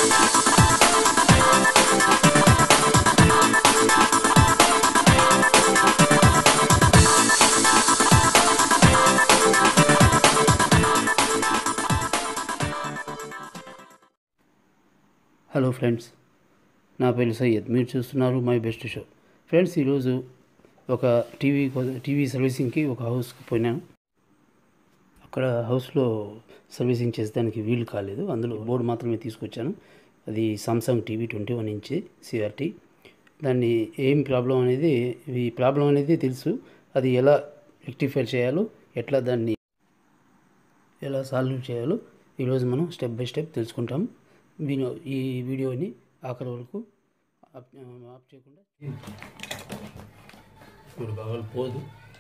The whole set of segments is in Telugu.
హలో ఫ్రెండ్స్, నా పేరు సయ్యద్. మీరు చూస్తున్నారు మై బెస్ట్ షో. ఫ్రెండ్స్, ఈరోజు ఒక టీవీ సర్వీసింగ్కి ఒక హౌస్కి పోయినాను. అక్కడ హౌస్లో సర్వీసింగ్ చేసేదానికి వీలు కాలేదు. అందులో బోర్డు మాత్రమే తీసుకొచ్చాను. అది సామ్సంగ్ టీవీ 21 ఇంచ్ CRT. దాన్ని ఏం ప్రాబ్లం అనేది తెలుసు. అది ఎలా రెక్టిఫై చేయాలో, ఎట్లా దాన్ని ఎలా సాల్వ్ చేయాలో ఈరోజు మనం స్టెప్ బై స్టెప్ తెలుసుకుంటాం. ఈ వీడియోని ఆఖరి వరకు ఆఫ్ చేయకుండా ఇప్పుడు బాగా పోదు.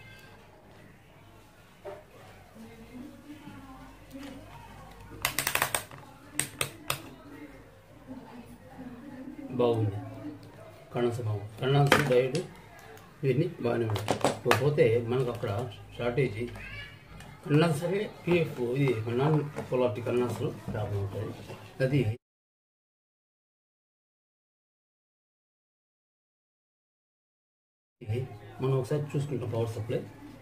బాగుంది. కన్నాల్సిన డైడ్ ఇవన్నీ బాగానే ఉంటాయి. పోతే మనకు అక్కడ షార్టేజీ కన్నాల్సరే PF ఇది నాన్ పొలారిటీ కన్నాల్సలు ప్రాబ్లం ఉంటుంది. అది మనం ఒకసారి చూసుకుంటాం. పవర్ సప్లై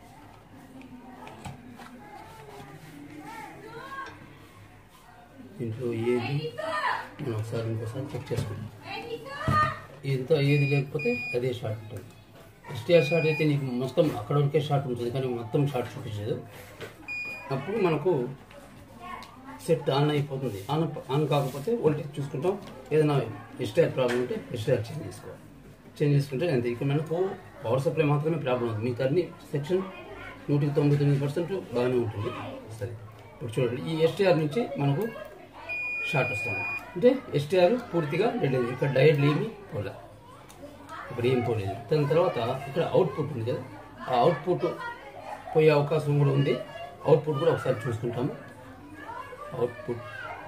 దీంట్లో ఏది మనం ఇంకోసారి చెక్ చేసుకుంటాం. ఇంత ఏది లేకపోతే అదే షార్ట్ ఉంటుంది. STR షార్ట్ అయితే నీకు మొత్తం అక్కడ వరకే షార్ట్ ఉంటుంది, కానీ మొత్తం షార్ట్ చూపించదు. అప్పుడు మనకు సెట్ ఆన్ అయిపోతుంది. ఆన్ కాకపోతే వోల్టేజ్ చూసుకుంటాం. ఏదైనా STR ప్రాబ్లం ఉంటే STR చేంజ్ చేసుకుంటే అంతే. ఇక మనకు పవర్ సప్లై మాత్రమే ప్రాబ్లం ఉంది. మీకు అన్ని సెక్షన్ 199% బాగానే ఉంటుంది. సరే, ఇప్పుడు చూడండి, ఈ STR నుంచి మనకు షార్ట్ వస్తుంది. అంటే STR పూర్తిగా వెళ్ళేది. ఇక్కడ డైరెక్ట్ ఏమి పోలేదు, ఇక్కడ ఏం పోలేదు. దాని తర్వాత ఇక్కడ అవుట్పుట్ ఉంది కదా, ఆ అవుట్పుట్ పోయే అవకాశం కూడా ఉంది. అవుట్పుట్ కూడా ఒకసారి చూసుకుంటాము. అవుట్పుట్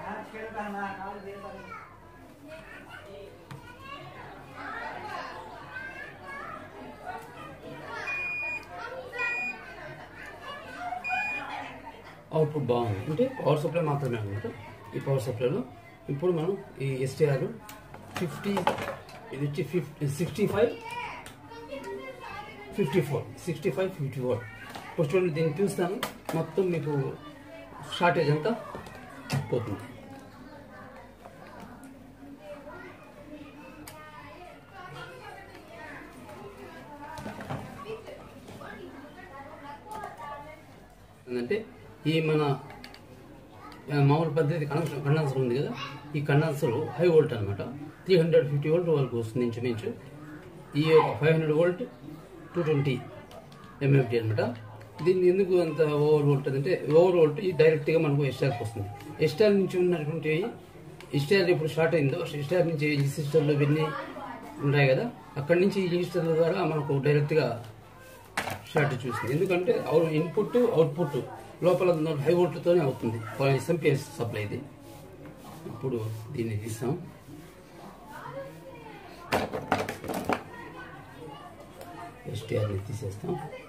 బాగుంది. అంటే పవర్ సప్లై మాత్రమే అనమాట. ఈ పవర్ సప్లైలో ఇప్పుడు మనం ఈ STR 50, ఇది వచ్చి 65, 54. ఇప్పుడు చూడండి, దీన్ని చూస్తాను. మొత్తం మీకు షార్టేజ్ అంతా పోతుంది. ఏంటంటే ఈ మన మామూలు పద్ధతి కండెన్సర్ ఉంది కదా, ఈ కండెన్సర్ హై వోల్ట్ అనమాట. 350 వోల్ట్ వరకు వస్తుంది ఇంచుమించు. ఈ 500 వోల్ట్ 220 MFD అనమాట. దీన్ని ఎందుకు అంత ఓవర్ వోల్ట్ అంటే, ఓవర్ వోల్ట్ డైరెక్ట్గా మనకు STRకి వస్తుంది. STR నుంచి ఉన్నటువంటి STR ఎప్పుడు షార్ట్ అయిందో, STR నుంచి ఈ సిస్టర్లు ఇవన్నీ ఉంటాయి కదా, అక్కడి నుంచి ఈ రిజిస్టర్ల ద్వారా మనకు డైరెక్ట్గా షార్ట్ చూస్తుంది. ఎందుకంటే ఇన్పుట్ అవుట్పుట్ లోపల హై వోల్ట్తోనే అవుతుంది. SMP సప్లై ఇది. ఇప్పుడు దీన్ని తీస్తాం. STRని తీసేస్తాం.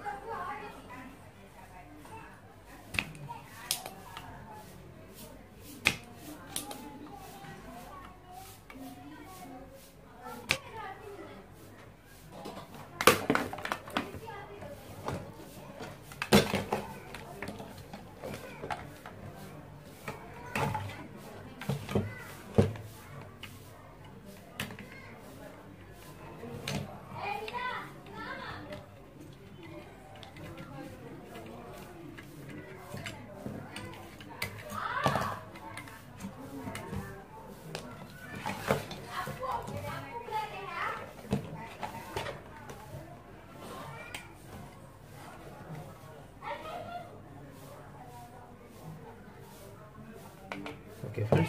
ఓకే ఫ్రెండ్స్,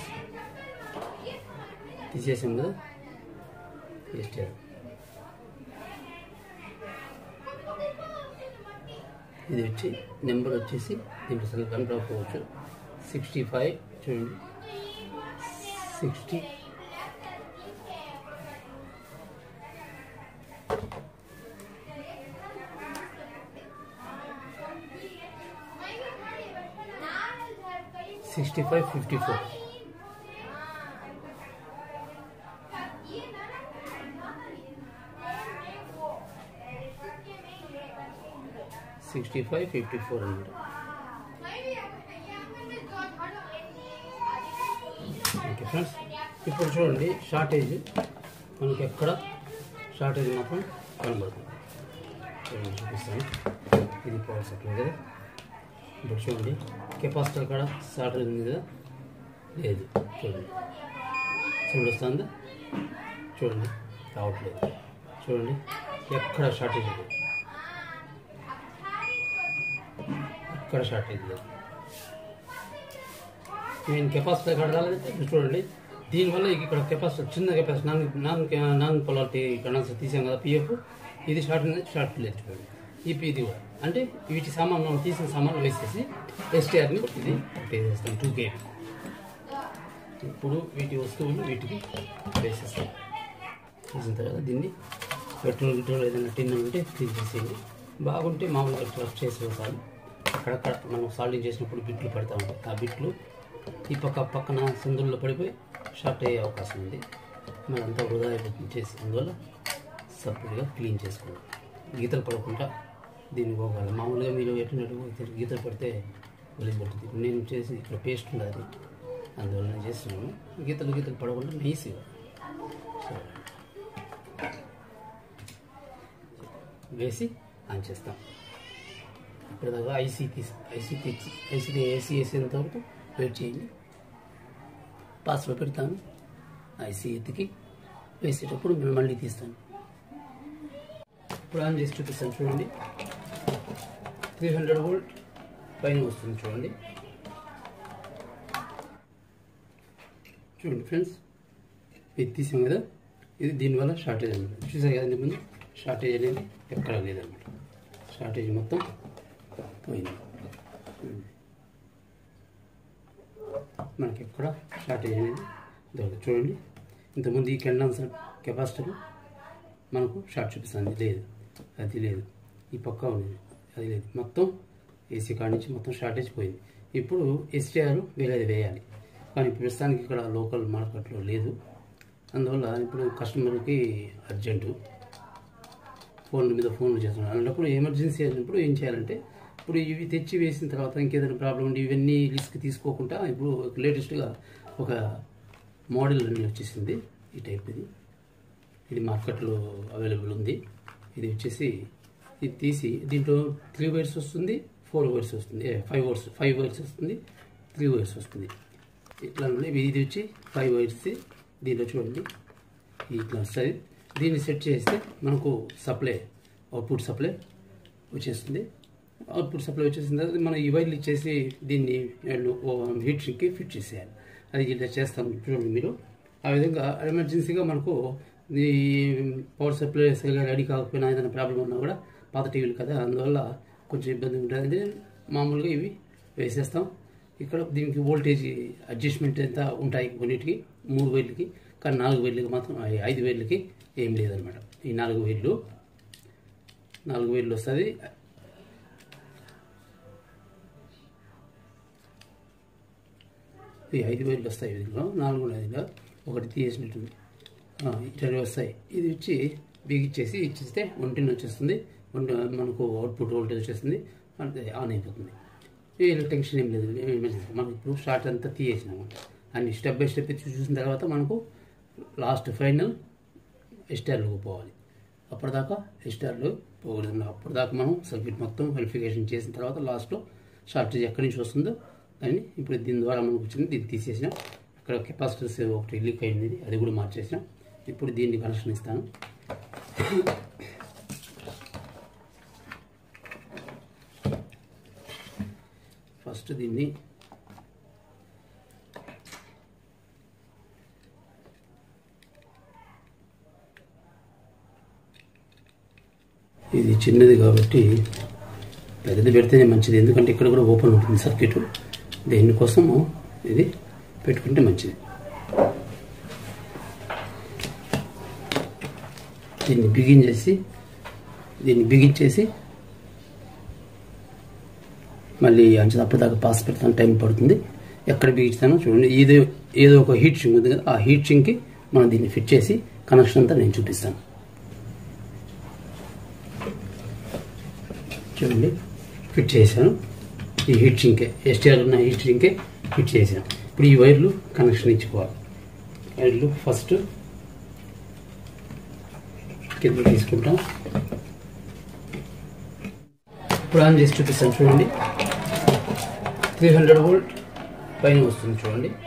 తీసేసాం కదా STR. ఇది వచ్చి నెంబర్ వచ్చేసి దీంట్లో అసలు కనుక్కోవచ్చు. 65 చూడండి, 60 65 54 65, 54 అన్నమాట. ఓకే ఫ్రెండ్స్, ఇప్పుడు చూడండి షార్టేజ్ మనకి ఎక్కడ షార్టేజ్ మాత్రం కనబడుతుంది. చూపిస్తాను. ఇది పవర్ సప్లై కదా. ఇప్పుడు చూడండి కెపాసిటర్ కాడ షార్టేజ్ ఉంది కదా, లేదు. చూడండి సౌండ్ వస్తుందా? చూడండి రావట్లేదు. చూడండి ఎక్కడ షార్టేజ్ లేదు, ఎక్కడ షార్టేజ్ లేదు. నేను కెపాసిటర్ కాడ రాలేదంటే చూడండి, దీనివల్ల ఇక్కడ కెపాసిటర్ చిన్న కెపాసిటర్ నాన్ పొలారిటీ కనెక్షన్ తీసాం కదా పిఎఫ్, ఇది షార్ట్ లేదు. చూడండి ఇది కూడా అంటే వీటి సామాన్ మనం తీసిన సామాన్లు వేసేసి ఎస్టీఆర్ని ఇది వేసేస్తాం 2 kV. ఇప్పుడు వీటి వస్తువులు వీటికి వేసేస్తాం. వేసిన తర్వాత దీన్ని పెట్రోల్ ఏదైనా టిన్ ఉంటే తీసేసేయండి. బాగుంటే మామూలుగా రఫ్ చేసి వేసాలి. అక్కడక్కడ మనం సాల్డింగ్ చేసినప్పుడు బిట్లు పడతా ఉంటాయి. ఆ బిట్లు ఈ పక్కన సందుల్లో పడిపోయి షార్ట్ అయ్యే అవకాశం ఉంది. మరి అంతా వృధా చేసి అందువల్ల సపరేట్గా క్లీన్ చేసుకోవాలి. గీతలు పడకుండా దీన్ని పోగాలి. మామూలుగా మీరు ఎట్టినట్టు గీతలు పడితే వెలిగిపోతుంది. నేను చేసి ఇక్కడ పేస్ట్ ఉండాలి, అందువల్ల నేను చేస్తున్నాను. గీతలు పడకుండా నైస్గా వేసి ఆన్ చేస్తాం. ఇప్పటిదాకా ఏసీ వేసేంత వరకు వెయిట్ చేయండి. పాస్లో పెడతాను. ఐసీ ఎత్తికి వేసేటప్పుడు మేము మళ్ళీ తీస్తాను. ఇప్పుడు ఆన్ చేసి చూపిస్తాను. చూడండి 300 వోల్ట్ పైన వస్తుంది. చూడండి ఫ్రెండ్స్, ఇది తీసాం కదా, ఇది దీనివల్ల షార్టేజ్ అనమాట. చూసారు కదా ఇంతకుముందు షార్టేజ్ అనేది ఎక్కడ లేదనమాట. షార్టేజ్ మొత్తం పోయింది. మనకి ఎక్కడ షార్టేజ్ అనేది దొరకదు. చూడండి ఇంతకుముందు ఈ కండెన్సర్ కెపాసిటర్ మనకు షార్ట్ చూపిస్తుంది, లేదు. అది లేదు. ఈ పక్క ఉండేది, అది లేదు. మొత్తం ఏసీ కాడ నుంచి మొత్తం షార్టేజ్ పోయింది. ఇప్పుడు ఎస్టీఆర్ వేయాలి, కానీ ప్రస్తుతానికి ఇక్కడ లోకల్ మార్కెట్లో లేదు. అందువల్ల ఇప్పుడు కస్టమర్కి అర్జెంటు ఫోన్ల మీద ఫోన్లు చేస్తున్నాను. అలాంటప్పుడు ఎమర్జెన్సీ అయినప్పుడు ఏం చేయాలంటే, ఇప్పుడు ఇవి తెచ్చి వేసిన తర్వాత ఇంకేదైనా ప్రాబ్లం ఉండి ఇవన్నీ రిస్క్ తీసుకోకుండా ఇప్పుడు లేటెస్ట్గా ఒక మోడల్ అన్నీ వచ్చేసింది. ఈ టైప్ ఇది మార్కెట్లో అవైలబుల్ ఉంది. ఇది వచ్చేసి ఇది తీసి దీంట్లో 3 వైర్స్ వస్తుంది, 4 వైర్స్ వస్తుంది, 5 వైర్స్ వస్తుంది, 3 వైర్స్ వస్తుంది. ఇట్లా ఇది వచ్చి 5 వైర్స్. దీంట్లో చూడండి ఇట్లా వస్తుంది. దీన్ని సెట్ చేస్తే మనకు అవుట్పుట్ సప్లై వచ్చేస్తుంది. అవుట్పుట్ సప్లై వచ్చేసిన తర్వాత మనం ఈ వైర్లు ఇచ్చేసి దీన్ని హీట్ షింక్కి ఫిట్ చేసేయాలి. అది ఇట్లా చేస్తాం చూడండి మీరు. ఆ విధంగా ఎమర్జెన్సీగా మనకు ఈ పవర్ సప్లై సరిగా రెడీ కాకపోయినా ఏదైనా ప్రాబ్లం ఉన్నా కూడా పాత టీవీలు కదా, అందువల్ల కొంచెం ఇబ్బంది ఉంటుంది. మామూలుగా ఇవి వేసేస్తాం. ఇక్కడ దీనికి వోల్టేజ్ అడ్జస్ట్మెంట్ ఎంత ఉంటాయి కొన్నిటికి 3 వైర్లకి, కానీ 4 వైర్లకి మాత్రం 5 వైర్లకి ఏం లేదనమాట. ఈ 4 వైర్లు వస్తుంది. ఈ 5 వైర్లు వస్తాయి. దీంట్లో 4 ఉన్నాయి. ఒకటి తీసేసినట్టుంది. ఇట్లా వస్తాయి. ఇది వచ్చి బిగిచ్చేసి ఇచ్చేస్తే 110 వచ్చేస్తుంది. మనకు అవుట్పుట్ వోల్టేజ్ వచ్చేస్తుంది. అంటే ఆన్ అయిపోతుంది. వీళ్ళ టెన్షన్ ఏం లేదు. మనకు ఇప్పుడు షార్ట్ అంతా తీసేసినాము. అన్ని స్టెప్ బై స్టెప్ చూసిన తర్వాత మనకు లాస్ట్ ఫైనల్ ఎస్టీఆర్లోకి పోవాలి. అప్పటిదాకా ఎస్టీఆర్లో పోకూడదు. అప్పటిదాకా మనం సర్క్యూట్ మొత్తం వెరిఫికేషన్ చేసిన తర్వాత లాస్ట్లో షార్టేజ్ ఎక్కడి నుంచి వస్తుందో అని ఇప్పుడు దీని ద్వారా మనకు వచ్చింది. దీన్ని తీసేసినాం. ఇక్కడ కెపాసిటర్స్ ఒకటి లీక్ అయింది, అది కూడా మార్చేసినాం. ఇప్పుడు దీన్ని కనెక్షన్ ఇస్తాను. ఫస్ట్ దీన్ని ఇది చిన్నది కాబట్టి పెద్దది పెడితేనే మంచిది. ఎందుకంటే ఇక్కడ కూడా ఓపెన్ ఉంటుంది సర్క్యూట్. దేనికోసము ఇది పెట్టుకుంటే మంచిది. దీన్ని బిగించేసి మళ్ళీ అప్పటిదాకా పాస్ పెడతాను, టైం పడుతుంది. ఎక్కడ బిగించుతానో చూడండి. ఏదో ఒక హీట్ షింక్ ఉంది కదా, ఆ హీట్ షింక్కి మనం దీన్ని ఫిట్ చేసి కనెక్షన్ అంతా నేను చూపిస్తాను. చూడండి ఫిట్ చేశాను. ఈ హీట్ సింకే ఎస్టీఆర్ ఉన్న హీట్ సింకే ఫిట్ చేశాను. ఇప్పుడు ఈ వైర్లు కనెక్షన్ ఇచ్చుకోవాలి. వైర్లు ఫస్ట్ కింద తీసుకుంటాం. ఇప్పుడు ఆన్ చేసి చూపిస్తాను చూడండి. 300 వోల్ట్ పైన వస్తుంది చూడండి.